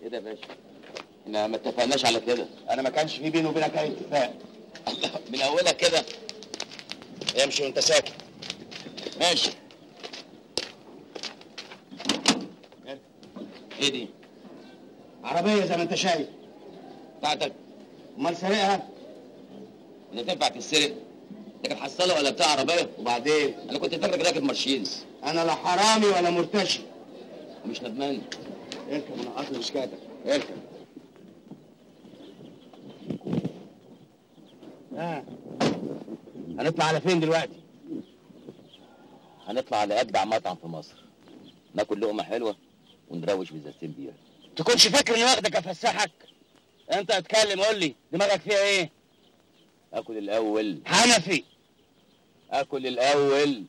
كده يا باشا؟ احنا ما اتفقناش على كده. انا ما كانش في بيني وبينك اي اتفاق. من اولها كده. امشي وانت ساكت. ماشي. ايه دي؟ عربيه زي ما انت شايف. بتاعتك؟ امال سارقها؟ ولا تنفع تتسرق؟ انت كانت حصاله ولا بتاع عربيه؟ وبعدين؟ انا كنت فاكرك راكب مرشيدس. انا لا حرامي ولا مرتشي. ومش ندمان. اركب انا اصل مش كاتب. اركب. هنطلع على فين دلوقتي؟ هنطلع على اجدع مطعم في مصر. ناكل لقمه حلوه ونروش بزازتين بيها. تكونش فاكر اني واخدك افسحك؟ انت اتكلم قول لي دماغك فيها ايه؟ اكل الاول. حنفي. اكل الاول.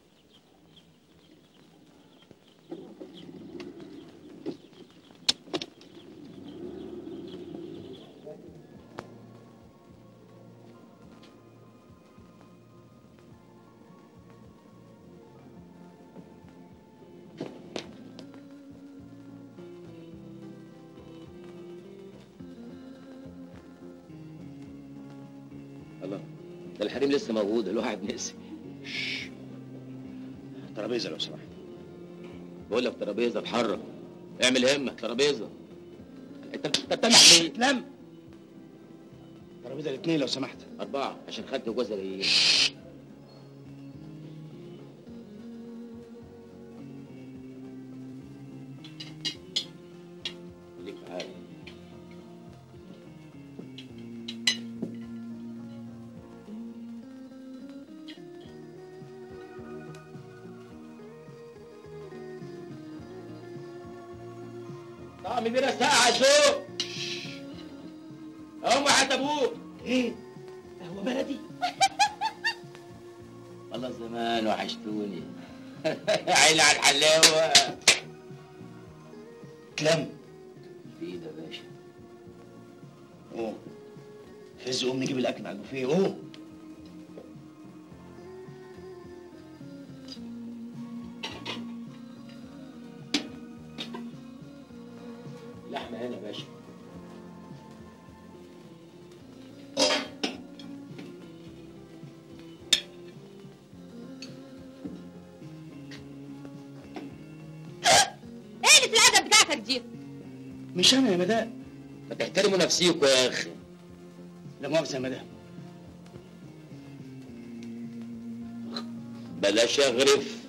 الله، ده الحريم لسه موجود، الواحد نسي. ترابيزه لو سمحت. بقول لك ترابيزه، اتحرك. اعمل همه، ترابيزه. انت بتتنح ليه؟ اتلم. ترابيزه الاثنين لو سمحت. 4 عشان خدت وجوزها جايين. خليك معايا. طعم بيرة ساعة سوق. هم حتى ابوك. ايه؟ قهوه بلدي؟ والله زمان وحشتوني. عيني على الحلاوة. اتلم. في ايه ده يا باشا؟ قوم. فز قوم نجيب الاكل على البوفيه قوم. اللحمة هنا يا باشا. ايه اللي الادب بتاعتك دي؟ مش انا يا مدام. ما تحترموا نفسيكوا يا اخي. لا مؤاخذه يا مدام. بلاش اغرف.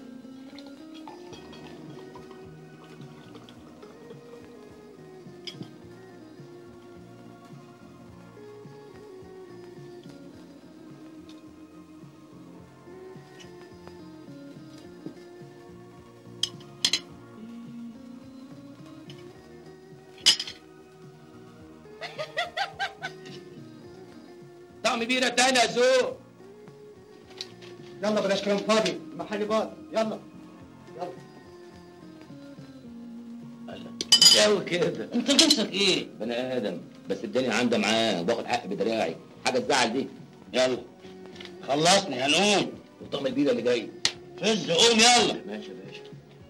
طعم بيرة تاني يا زو. يلا بلاش كلام فاضي، المحل باظ. يلا الله، شاوي كده. انت جنسك ايه؟ بني ادم، بس الدنيا عندها معاه وباخد حق بدراعي. حاجه تزعل دي. يلا خلصني هنقوم. وطعم البيرة اللي جاي. فز قوم يلا. ماشي يا باشا.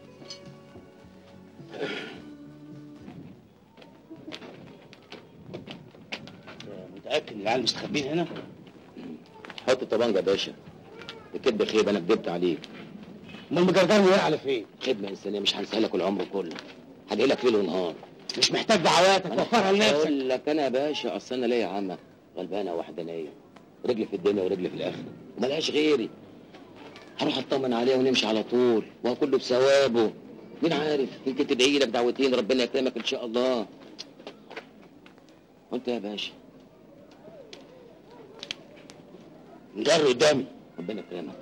متأكد ان العيال مستخبين هنا؟ حط الطبنجة يا باشا. الكدب خيب، انا كدبت عليك. امال مجرجرني ايه على فين؟ خدمة انسانية مش هنساها لك العمر كله. هدعي لك ليل ونهار. مش محتاج دعواتك، وفرها لنفسك. اقول لك انا يا باشا، اصل انا ليا عمة غلبانة وحدانية، رجلي في الدنيا ورجلي في الاخرة، وملهاش غيري. هروح اطمن عليها ونمشي على طول، وهو كله بثوابه. مين عارف، يمكن تدعي لك دعوتين ربنا يكرمك ان شاء الله. وانت يا باشا نجر قدامي. ربنا يكرمك.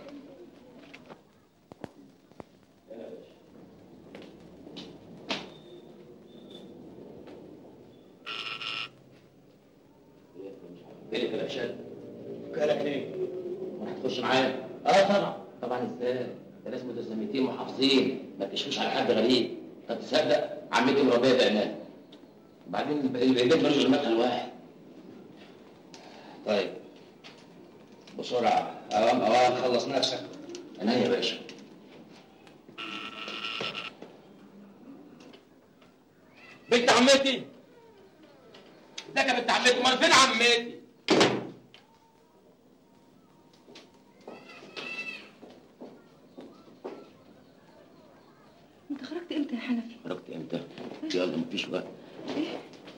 فين الكلبشات؟ كلك ليه؟ هتخش معايا؟ طبعا. طبعا ازاي؟ ده ناس متسامتين محافظين، ما تكشفوش على حد غريب. طب تصدق عمتي مربيه بعناد. وبعدين البيت ملوش غير مدخل واحد. طيب بسرعة، أوام خلص نفسك. انا يا باشا. بنت عمتي ده كانت بنت عمتي، امال فين عمتي؟ انت خرجت امتى يا حنفي؟ خرجت امتى؟ يلا مفيش وقت. ايه؟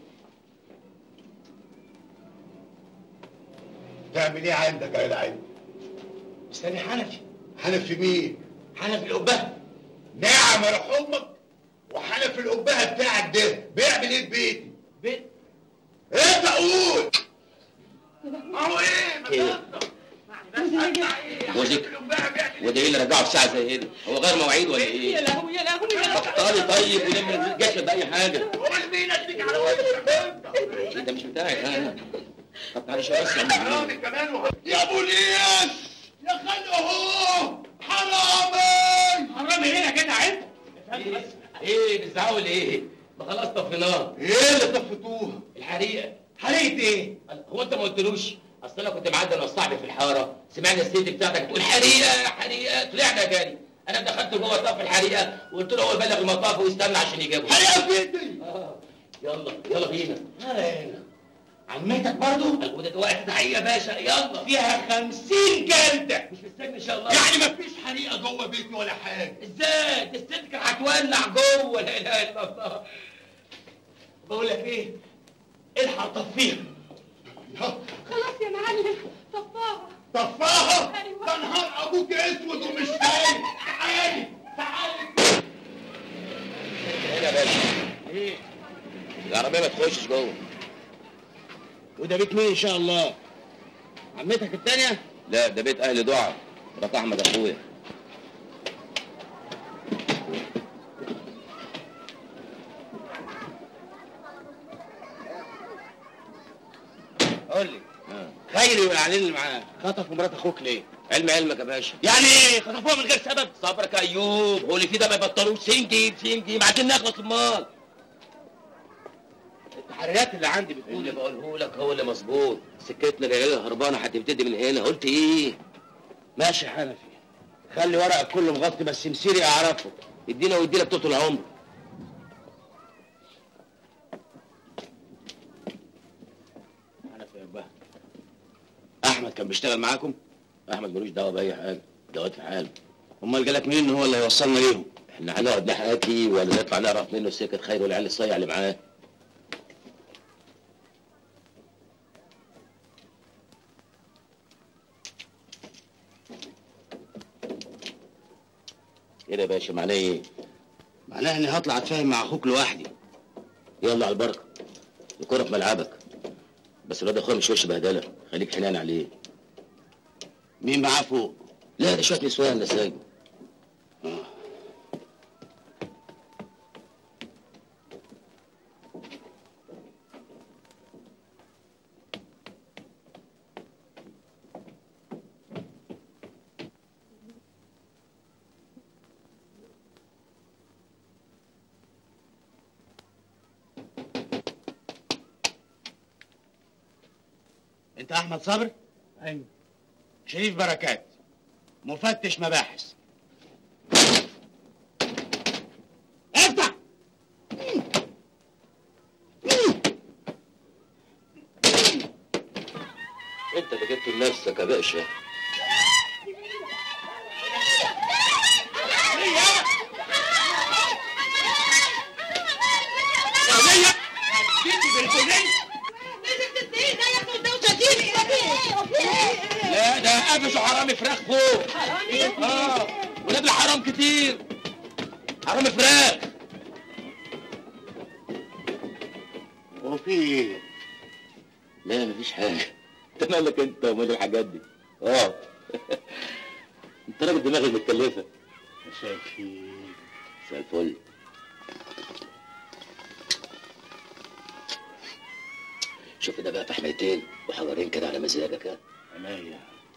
تعمل ايه عندك يا العين؟ استني حنفي. حنفي مين؟ حنفي القبه. نعم يا امك. وحنفي القبه بتاعك ده بيعمل ايه في بيتي؟ بيت؟ انت قول. اهو ايه؟ جوزك وده ايه اللي رجعه في ساعه زي كده؟ هو غير مواعيد ولا ايه؟ يا لهوي يا لهوي يا لهوي. بطلي طيب ولم الجشة بأي حاجة. قول مين اديك على وشك انت؟ ده مش بتاعي انا. طب معلش بس يا حرامي كمان يا ابو الياس يا خالي اهو حرامي. حرامي هنا كده عيب. ايه بتزعقوا ليه؟ ما خلاص طفيناه. ايه اللي طفتوها؟ الحريقة. حريقه ايه؟ هو انت ما قلتلوش؟ اصل انا كنت معدي انا وصاحبي في الحاره، سمعنا الست بتاعتك بتقول حريقه حريقه، طلعنا جري. انا دخلت جوه طاف الحريقه وقلت له هو يبلغ المطاف ويستنى عشان يجيبه. حريقه في بيتي. يلا بينا. هنا عمتك برضه؟ وده وقت تحقيق يا باشا، يلا. فيها 50 جلده. مش مستني ان شاء الله. يعني مفيش حريقه جوه بيتي ولا حاجه؟ ازاي؟ دي الست كانت هتولع جوه، لا اله الا الله. بقول لك ايه؟ الحق طفيها. خلاص يا معلم، طفاها. طفاها؟ أيوة. ده نهار ابوك اسود ومش فاهم. تعالي تعالي. هنا يا باشا. ايه؟ العربيه ما تخشش جوه. وده بيت مين ان شاء الله؟ عمتك التانية؟ لا ده بيت اهل دعاء، مرات احمد اخويا. قول لي. خيري والعليل اللي معاه خطفوا مرات اخوك ليه؟ علمك يا باشا. يعني ايه؟ خطفوها من غير سبب؟ صبرك يا ايوب، هو اللي فيه ده ما يبطلوش. سنجي عايزين نخلص المال. التحريات اللي عندي بتقول اللي بقوله لك هو اللي مظبوط. سكتنا جايه لها هربانه، هتبتدي من هنا. قلت ايه؟ ماشي حنفي، خلي ورقك كله مغطي بس مسيري اعرفه. ادينا وادينا بتوع العمر. حنفي يا ابا، احمد كان بيشتغل معاكم؟ احمد ملوش دعوه باي حاجه، ده واد في حاله. امال جالك مين ان هو اللي هيوصلنا ليهم؟ احنا هنقعد نحكي ولا نطلع نعرف منه السكه خير والعيال الصيع اللي معاه؟ كده يا باشا معناه ايه؟ معناها اني هطلع اتفاهم مع اخوك لوحدي. يلا على البركه، الكوره في ملعبك. بس الواد اخويا مش وش بهدله، خليك حنان عليه. مين معاه فوق؟ لا ده شويه نسوان ده سايبه. انت احمد صبري؟ ايوه. شريف بركات، مفتش مباحث. افتح. انت اللي جبته لنفسك يا باشا. لا ده قفشوا حرامي فراخ فوق. ولاد الحرام كتير، حرامي فراخ. هو في ايه؟ لا مفيش حاجه. انت مالك انت ومال الحاجات دي؟ انت راجل دماغك متكلفه. مساء الخير. مساء الفل. شوف ده بقى فحميتين وحجرين كده على مزاجك. ها عينيا.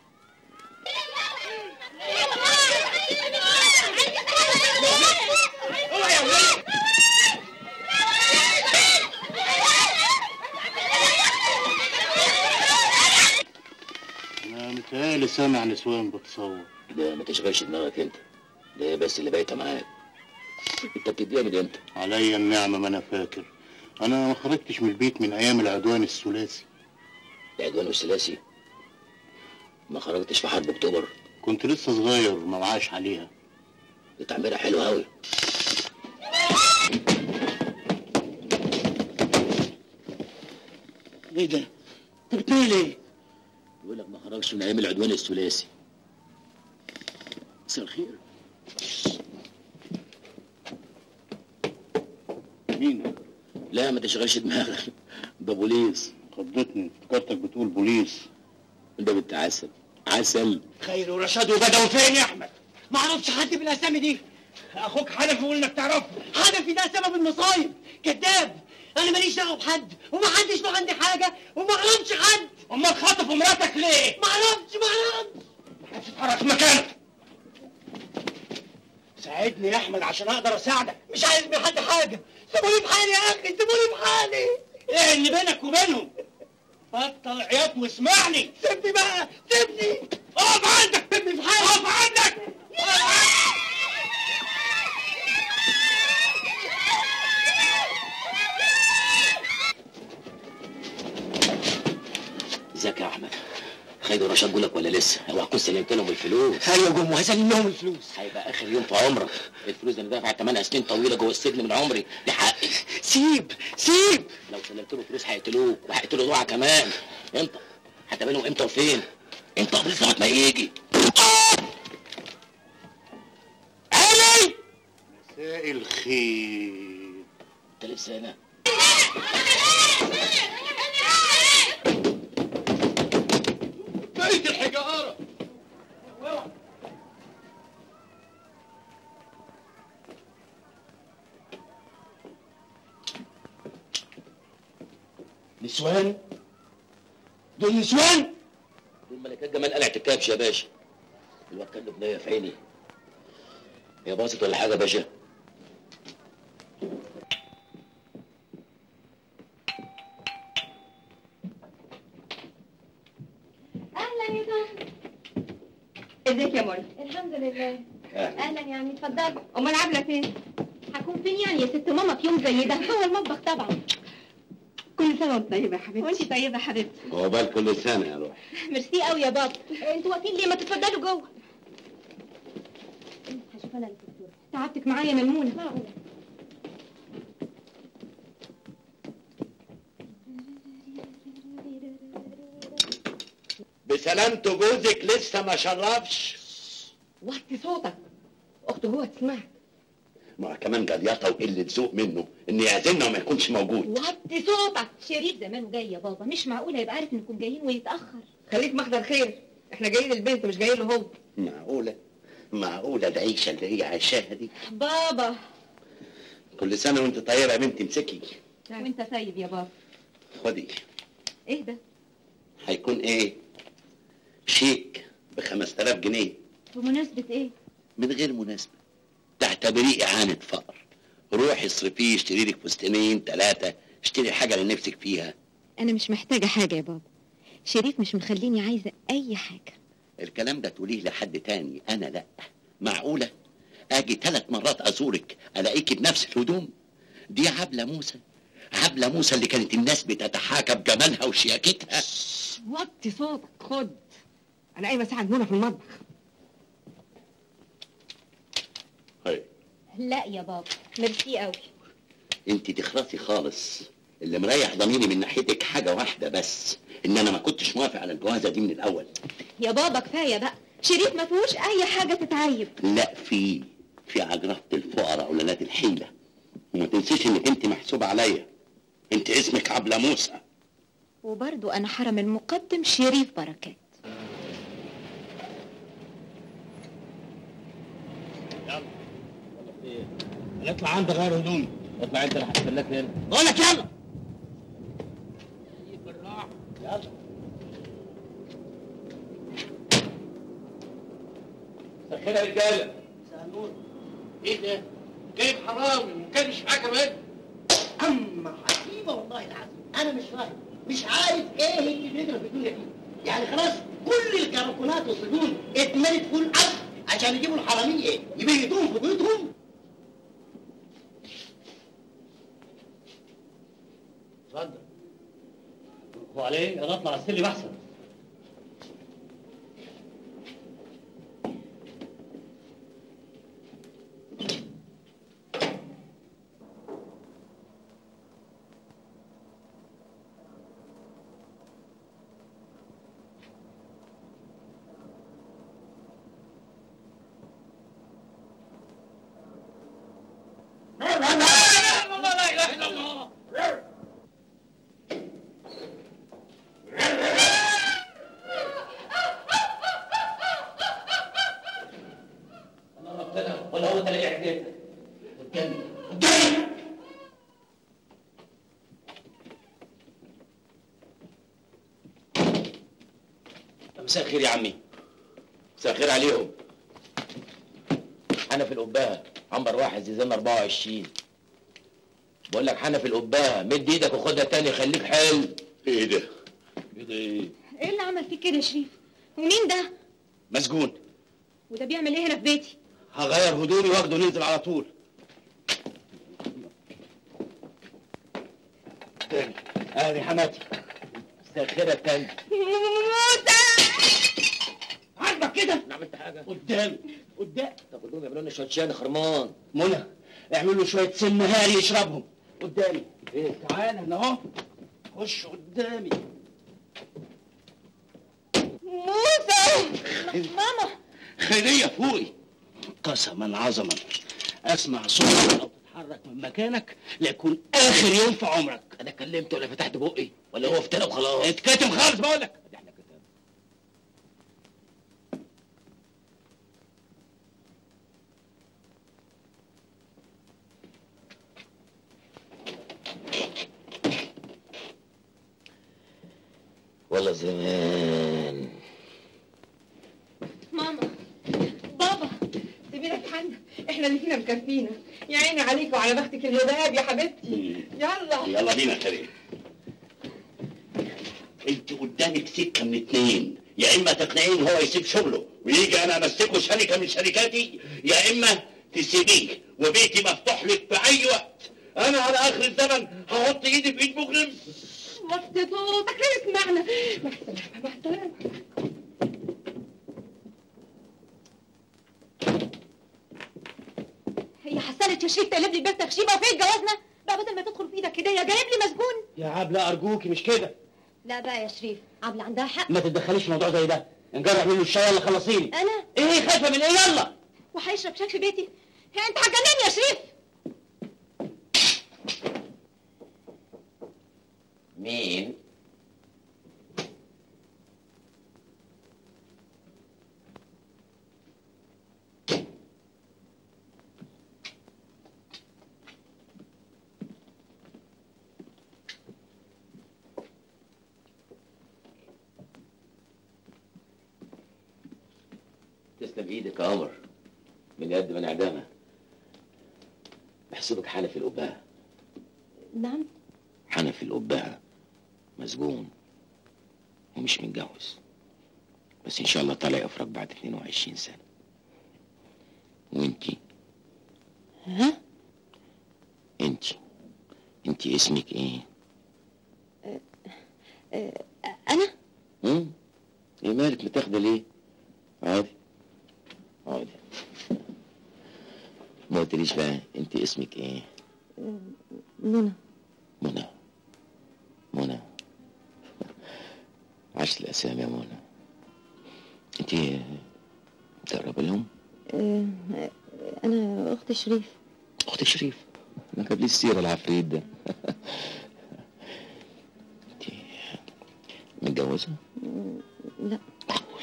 انا متهيألي سامع نسوان بتصور. لا ما تشغلش دماغك انت، ده بس اللي بايته معاك. انت بتديها من امتى؟ عليا النعمة ما انا فاكر، انا ما خرجتش من البيت من ايام العدوان الثلاثي. العدوان الثلاثي؟ ما خرجتش في حرب اكتوبر؟ كنت لسه صغير ما وعاش عليها. دي تعبيرها حلو قوي. ايه ده؟ انت بتقول ايه؟ بيقول لك ما خرجش من ايام العدوان الثلاثي. مساء الخير. مين؟ لا ما تشغلش دماغك، ده بوليس. خضتني، افتكرتك بتقول بوليس. ده بنت عسل عسل. خير ورشاد وبدوي فين يا احمد؟ ما اعرفش حد بالاسامي دي. اخوك حنفي يقول انك تعرفه. حنفي ده سبب المصايب، كذاب. انا ماليش دعوه بحد وما حدش له عندي حاجه وما اعرفش حد. امال خاطف مراتك ليه؟ ما اعرفش. ما حدش يتحرك في مكانك. ساعدني يا احمد عشان اقدر اساعدك. مش عايز من حد حاجه. سيبوني في حالي يا اخي، سيبوني في حالي. ايه اللي بينك وبينهم؟ بطل عياط واسمعني. سيبني بقى، سيبني. اقف عندك، سيبني في حالي. اقف عندك. ازيك يا احمد؟ خالد ورشاد بيقول لك ولا لسه؟ اوعى تكون سلمت لهم الفلوس. ايوه جم وهسلم لهم الفلوس. هيبقى اخر يوم في عمرك. الفلوس دي انا دافع 8 سنين طويله جوه السجن من عمري، دي حقي. سيب. لو سلمت له فلوس هيقتلوك وهيقتلوا دوعه كمان. انت هتقابلهم امتى وفين؟ انت قبل الزمن ما يجي. علي مساء الخير. انت لسه هنا؟ بيت الحجاره. نسوان؟ دول نسوان؟ دول ملكات جمال قلعة الكبش يا باشا. الواد كان له بنيه في عيني. هي باظت ولا حاجه يا باشا؟ اهلا يا طه. ازيك يا منى؟ الحمد لله. أهلا. اهلا يا عمي، اتفضلي. امال عامله فين؟ هكون فين يعني يا ست ماما في يوم زي ده؟ هو المطبخ طبعا. كل سنه وانت طيبه يا حبيبتي. وانت طيبه يا حبيبتي. عقبال كل سنه يا روح. ميرسي قوي يا بابا. انتوا واقفين ليه؟ ما تتفضلوا جوه. هشوف انا الدكتور. تعبتك معايا يا ميمونه. معقوله. بسلامته جوزك لسه ما شرفش. وطي صوتك، اخته جوه تسمعك. ما كمان جليطه وقله ذوق منه ان يعزلنا وما يكونش موجود. وطي صوتك. شريف زمانه جاي يا بابا، مش معقوله يبقى عارف انكم جايين ويتاخر. خليك محضر خير، احنا جايين للبنت مش جايين له هو. معقوله العيشه اللي هي عايشاها دي؟ بابا. كل سنه وانت طيبه يا بنتي. امسكي وانت طيب يا بابا. خدي. ايه ده؟ هيكون ايه؟ شيك ب 5000 جنيه. بمناسبه ايه؟ من غير مناسبه، تعتبريه اعانه فقر. روحي اصرفيه، اشتري لك فستانين 3، اشتري حاجه لنفسك فيها. انا مش محتاجه حاجه يا بابا. شريف مش مخليني عايزه اي حاجه. الكلام ده تقوليه لحد تاني، انا لا. معقوله اجي 3 مرات ازورك الاقيكي بنفس الهدوم دي؟ عبله موسى اللي كانت الناس بتتحاكى بجمالها وشياكتها. وطي صوتك. خد، انا قايمه اساعد منى في المطبخ. هاي لا يا بابا، ميرسي قوي. انت تخرسي خالص. اللي مريح ضميري من ناحيتك حاجه واحده بس، ان انا ما كنتش موافق على الجوازه دي من الاول. يا بابا كفايه بقى، شريف ما فيهوش اي حاجه تتعيب. لا، في عجرفه الفقراء ولاد الحيله. وما تنسيش انك انت محسوبه عليا. انت اسمك عبله موسى. وبرضو انا حرم المقدم شريف بركات. نطلع عند غير هدومي. اطلع انت، انا هستناك هنا. بقول لك يلا. بالراحه. يلا. سخنها يا رجاله. مساء النور. ايه ده؟ جايب حرامي وكان مش معاه كمان. اما عجيبه والله العظيم، انا مش فاهم، مش عارف ايه اللي بيجرى في الدنيا دي. يعني خلاص كل الكركونات والسجون اتملت فول عسل عشان يجيبوا الحراميه يبيتوهم في بيوتهم. وعليه انا اطلع السلم احسن. ولا هو تلاقي حكايتك قدامي قدامي. مساء الخير يا عمي. مساء الخير عليهم. حنفي القباها عنبر واحد زيزان 24. بقول لك حنفي القباها مد ايدك وخدها تاني خليك حلو. ايه ده؟ ايه ده ايه؟ ايه اللي عمل فيك كده يا شريف؟ ومين ده؟ مسجون. وده بيعمل ايه هنا في بيتي؟ هغير هدومي واخده ننزل على طول. تاني ادي حماتي. مساء الخير يا تاني. موسى عاجبك كده؟ انا عملت حاجه؟ قدام. طب خدوهم يعملوا لنا شويه شاي خرمان. منى اعمل له شويه سم هاري يشربهم قدامي. ايه؟ تعالى هنا اهو. خش قدامي. موسى ماما خيريه فوقي. قسما عظما اسمع صوتك او تتحرك من مكانك ليكون اخر يوم في عمرك. انا كلمت ولا فتحت بقي ولا هو افترى وخلاص؟ اتكتم خالص بقول لك. احنا كتاب. والله زمان. ماما بابا سيبي لك حنا، احنا اللي فينا مكفينا. يا عيني عليك وعلى بختك الهباب يا حبيبتي. يلا يلا بينا خيريه. انت قدامك سكه من اتنين، يا اما تقنعين هو يسيب شغله ويجي انا امسكه شركه من شركاتي، يا اما تسيبيه وبيتي مفتوح لك في اي وقت. انا على اخر الزمن هحط ايدي في ايد مجرم. وقت صوتك لا يسمعنا. مع السلامة مع السلامة. هي حسنت يا شريف تقلب لي البيت تخشيبه وفين جوازنا؟ بقى بدل ما تدخل في ايدك هديه جايب لي مسجون. يا عبله ارجوكي مش كده. لا بقى يا شريف، عبلة عندها حق. ما تتدخليش في موضوع زي ده. نجرب منه الشاي يلا خلصيني. انا ايه خايفه من ايه؟ يلا. وهيشرب شاي في بيتي؟ هي انت هتجنني يا شريف. مين؟ تسلم ايدك يا قمر. من قد ما انعدامها. بحسبك حنفي القباها. نعم. حنفي القباها مسجون ومش متجوز، بس ان شاء الله طالع افرج بعد 22 سنه. وانتي؟ ها؟ انتي اسمك ايه؟ انا ايه مالك متاخده ليه؟ عادي عادي. ما قلتليش بقى انتي اسمك ايه؟ منى. منى عشت الاسامي يا منى. انتي متقربه لهم؟ انا اخت شريف. اخت شريف؟ ما جاب لي السيره العفريت ده. انتي متجوزه؟ لا. معقول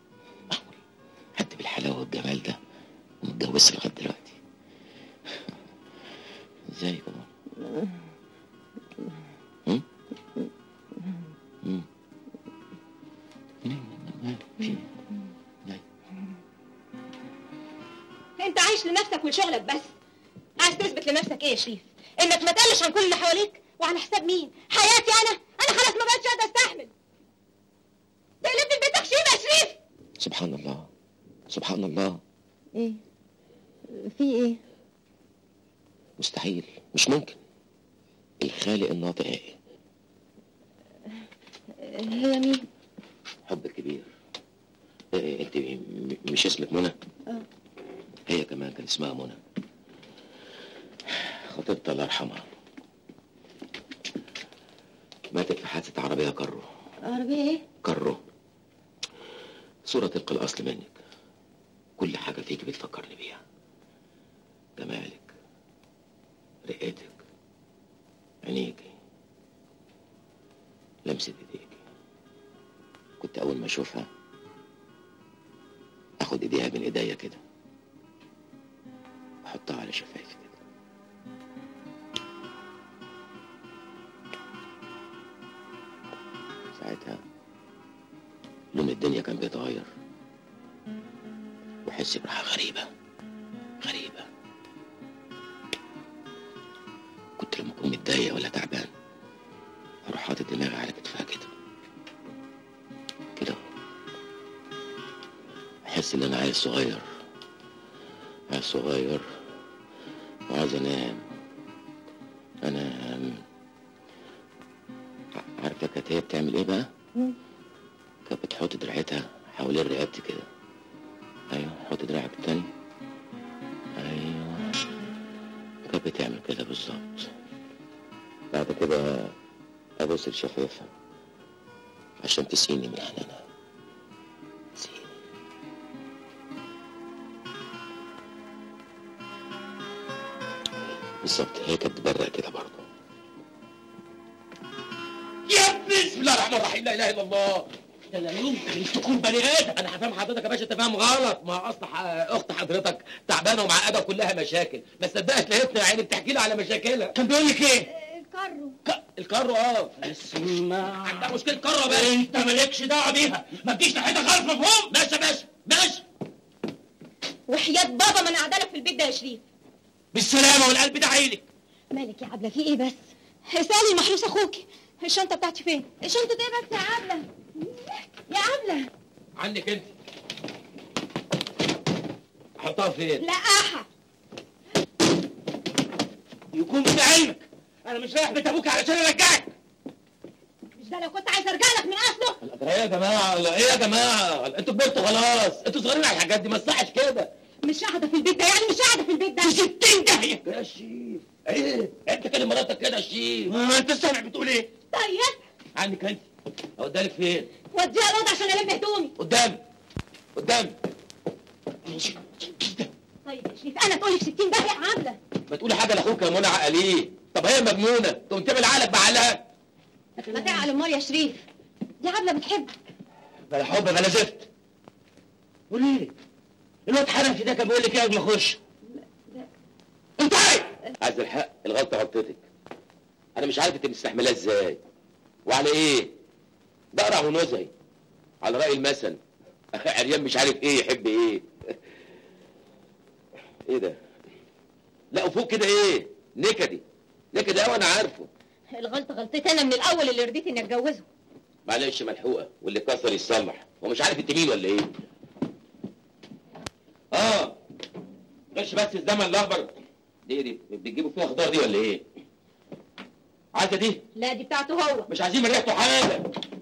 حد بالحلاوه والجمال ده ومتجوزش لغايه دلوقتي؟ ازاي كمان؟ انت عايش لنفسك ولشغلك بس. عايز تثبت لنفسك ايه يا شريف؟ انك ما تقلش عن كل اللي حواليك؟ وعلى حساب مين؟ حياتي انا خلاص ما بقتش قادره استحمل. تقلبني البيت تخشيبه يا شريف. سبحان الله سبحان الله. ايه؟ في ايه؟ مستحيل، مش ممكن. الخالق الناطق ايه؟ هي مين؟ حب الكبير. انت مش اسمك منى؟ اه. هي كمان كان اسمها منى، خطيبتها الله يرحمها. ماتت في حادثة عربية كارو. عربية ايه؟ كارو. صورة تلقى الأصل منك، كل حاجة فيك بتفكرني بيها، جمالك، رقتك، عينيكي، لمسة ايديكي. كنت أول ما أشوفها أخد إيديها بين إيديا كده وأحطها على شفايفي كده. ساعتها لون الدنيا كان بيتغير وأحس براحة غريبة غريبة. كنت لما أكون متضايق ولا تعبان أروح حاطط دماغي على كتفها كده كده، أحس إن أنا عيل صغير، عيل صغير وعايز أنام. عارفة كانت هي بتعمل إيه بقى؟ كانت بتحط دراعتها حوالين رقبتي كده. أيوه، حط دراعك التاني. أيوه، كانت بتعمل كده بالظبط. بعد كده أبص لشفايفها عشان تسيني من حنانها. تسيني. بالظبط، هي كانت بتبرق كده برضه. يا ابني بسم الله الرحمن الرحيم، لا اله الا الله. ده لا يمكن تكون بني ادم. انا هفهم حضرتك يا باشا، انت فاهم غلط. ما اصل اخت حضرتك تعبانه ومعقده وكلها مشاكل، ما صدقت لقيتنا يا عيني بتحكي لي على مشاكلها. كان بيقول لك ايه؟ الكارو. الكارو. اسمع، عندها مشكله كارو يا باشا. انت مالكش دعوه بيها، ما تجيش ناحيتها خالص، مفهوم؟ ماشي يا باشا ماشي. وحياة بابا ما انا قاعده لك في البيت ده يا شريف. بالسلامه والقلب ده عينك. مالك يا عبله، في ايه بس؟ اسالي محروس اخوكي. الشنطه بتاعتي فين؟ الشنطه ايه بس يا عبله؟ يا عبله. عنك انت. احطها فين؟ لقاحه. يكون في علمك انا مش رايح بيت ابوك علشان ارجعك. مش ده لو كنت عايز ارجع لك من اصله. ايه يا جماعه؟ ايه يا جماعه؟ انتوا كبرتوا خلاص، انتوا صغيرين على الحاجات دي، ما تصحش كده. مش قاعده في البيت ده، يعني مش قاعده في البيت ده. في 60 داهيه يا شيف ايه؟ انت كلم مراتك كده يا شيف. ما انت سامع بتقول ايه؟ طيب عنك انت. اودالك فين؟ وديها الاوضه عشان الم هدومي. قدامي قدامي. طيب يا شريف، انا تقولي في 60 داهيه يا عبله. ما تقولي حاجه لاخوك يا منى، عقليه. طب هي مجنونه تقوم تعمل عقلك بعقلها. ما تعقل امال يا شريف، دي عبله بتحبك. بلا حب بلا زفت. قولي لي الواد حنفي ده كان بيقول لك ايه قبل ما اخش؟ انت عايز الحق، الغلطة غلطتك. أنا مش عارف أنت مستحملها إزاي وعلى إيه؟ ده قرع ونزهي على رأي المثل، أخي عريان مش عارف إيه يحب إيه. إيه ده؟ لا وفوق كده إيه؟ نكدي نكدي أوي، أنا عارفه. الغلطه غلطتي انا من الاول اللي رضيت اني اتجوزه. معلش ملحوقة، واللي كسر يتصلح، ومش عارف أنت مين ولا إيه؟ غش بس الزمن الأخضر دي بتجيبوا فيها خضار دي ولا إيه؟ عايزة دي؟ لا دي بتاعته هو. مش عايزين من ريحته حاجة.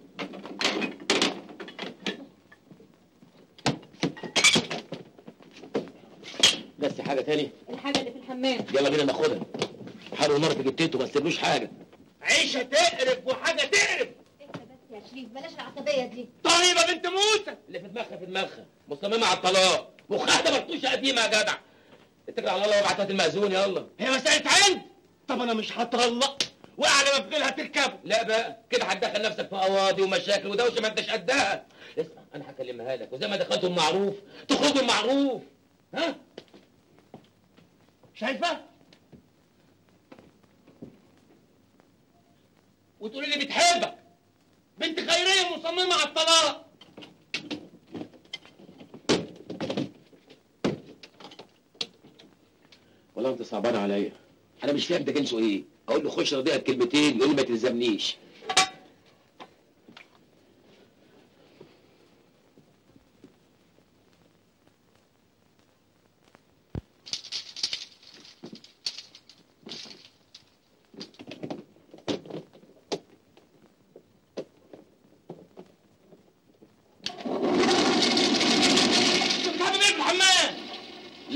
بس حاجة تاني؟ الحاجه اللي في الحمام. يلا بينا ناخدها. حاولوا مرة في جبتته ما تسيبلوش حاجة. عيشه تقرف وحاجه تقرف. انت بس يا شريف بلاش العصبيه دي. طيبه بنت موسى اللي في دماغها في دماغها، مصممة على الطلاق، مخها ده مرطوشة قديمة يا جدع. اتكل على الله وابعتها المأذون يلا. هي مساله عند. طب انا مش هطلق واعلى ما في غيرها تركبه. لا بقى كده هتدخل نفسك في قواضي ومشاكل ودوشه ما انتش قدها. اسمع انا هكلمها لك، وزي ما دخلتوا المعروف تخرجوا المعروف. ها؟ شايفه؟ وتقولي لي بتحبك. بنت خيريه مصممه على الطلاق. والله انت صعبان عليا. انا مش فاهم ده جنسه ايه. اقول له خش رضيها بكلمتين يقول لي ما تلزمنيش.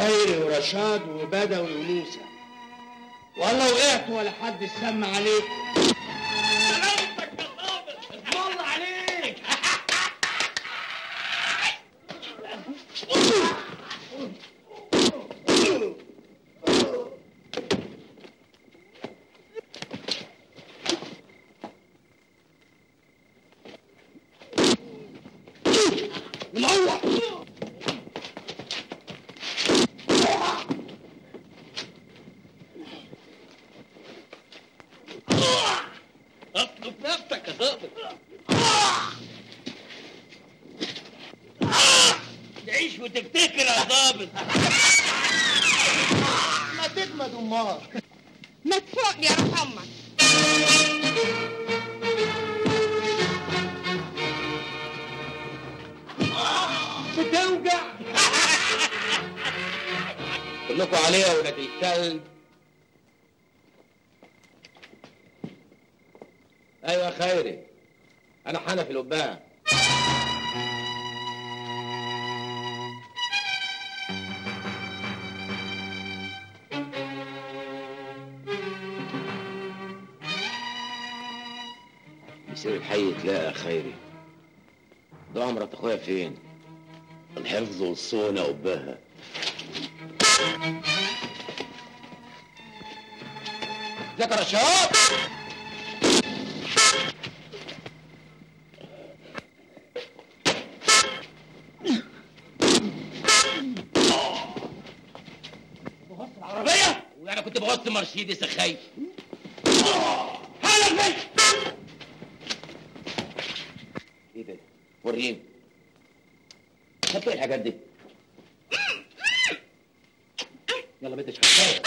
خيري ورشاد وبدوي وموسى، والله وقعت ولا حد سمع عليك. سلامتك يا ظابط، اسم الله عليك. منور. اطلب نفسك يا ظابط. تعيش وتفتكر يا ظابط. ما تجمد امال. ما تفوق يا روح امك. بتوجع. كلكم عليها يا ولاد الكلب. ايوه يا خيري، انا حنفي القبان. يصير الحي تلاقى يا خيري. ضاع مرات اخويا فين؟ الحفظ والصونة قباها. ازيك يا رشاد؟ بغص العربية؟ وانا كنت بغص مرسيدس الخايف. حنفي. ايه ده؟ وريني. خدت ايه الحاجات دي؟ يلا بنت شغال.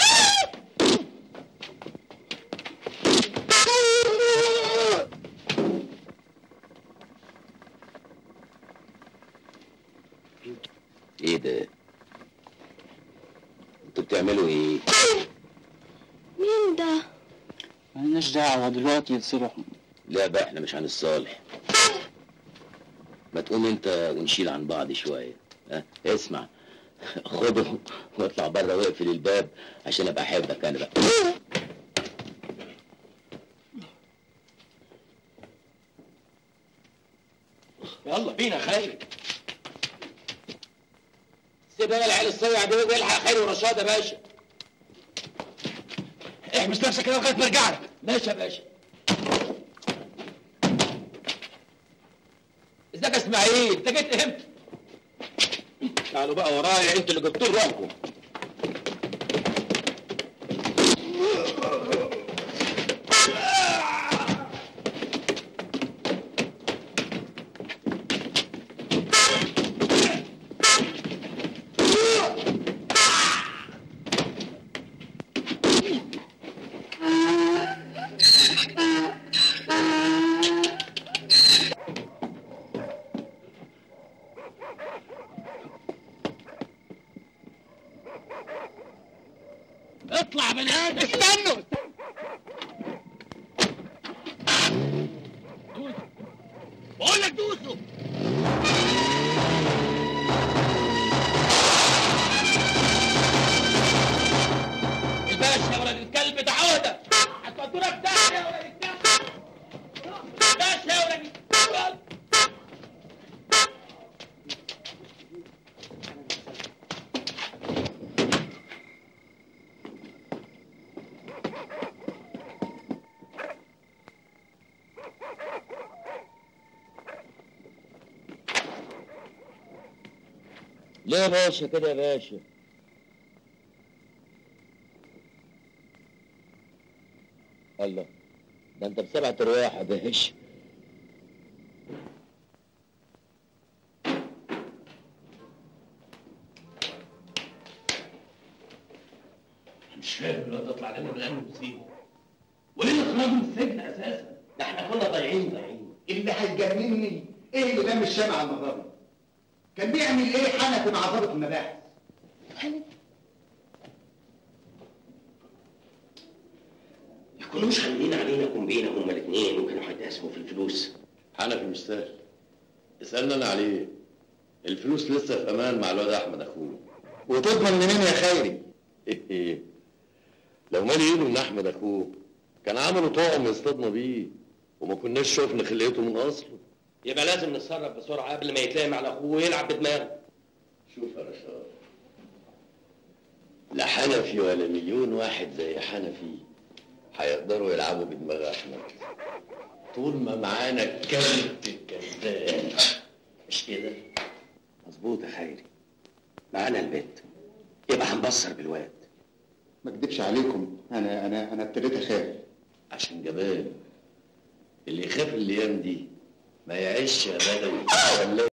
ايه ده؟ انتوا بتعملوا ايه؟ مين ده؟ مالناش دعوة دلوقتي يتصلحوا. لا بقى احنا مش هنتصالح. ما تقوم انت ونشيل عن بعض شويه. ها اسمع، خده واطلع بره واقفل الباب عشان ابقى احبك انا بقى. يلا بينا خير. سيب انا العيال الصيع دي والحق خير ورشاد يا باشا. احبس نفسك كده لغاية ما ارجع لك. ماشي يا باشا. ازيك يا اسماعيل؟ انت جيت امتى؟ تعالوا بقى ورايا، انتوا اللي جبتوا روحكم. اطلع من هنا. استنوا. دوسوا. بقول لك دوسوا. الباشا يا ولد الكلب ده عودة. هتودونا في داهية يا ولد الكلب. باشا يا ولد الكلب. ليه يا باشا كده يا باشا؟ الله، ده انت بسبعة ارواح يا باشا. مش فاهم لا تطلع لنا من الامن وتسيبه. وايه اللي خرجه من السجن اساسا؟ ده احنا كنا ضايعين. اللي هيجنني ايه اللي لم الشمع النهارده؟ كان بيعمل ايه حنفي مع ضابط المباحث؟ يكونوا مش عاملين علينا كومبينه هما الاثنين وكانوا هيتقاسموا في الفلوس. حنفي مش سهل. اسالنا انا عليه. الفلوس لسه في امان مع الواد احمد اخوه. وتضمن منين يا خيري؟ لو مالي ايده من احمد اخوه كان عملوا طعم يصطادنا بيه وما كناش شفنا خلقته من اصله. يبقى لازم نتصرف بسرعه قبل ما يتلام على اخوه ويلعب بدماغه. شوف يا رشاد، لا حنفي ولا مليون واحد زي حنفي هيقدروا يلعبوا بدماغ احمد طول ما معانا الكلب الكذاب. مش كده؟ مظبوط يا خيري، معانا البيت يبقى هنبصر بالواد. ما اكدبش عليكم، انا ابتديت اخاف. عشان جبان اللي يخاف الايام دي ما يعيش يا بدوي.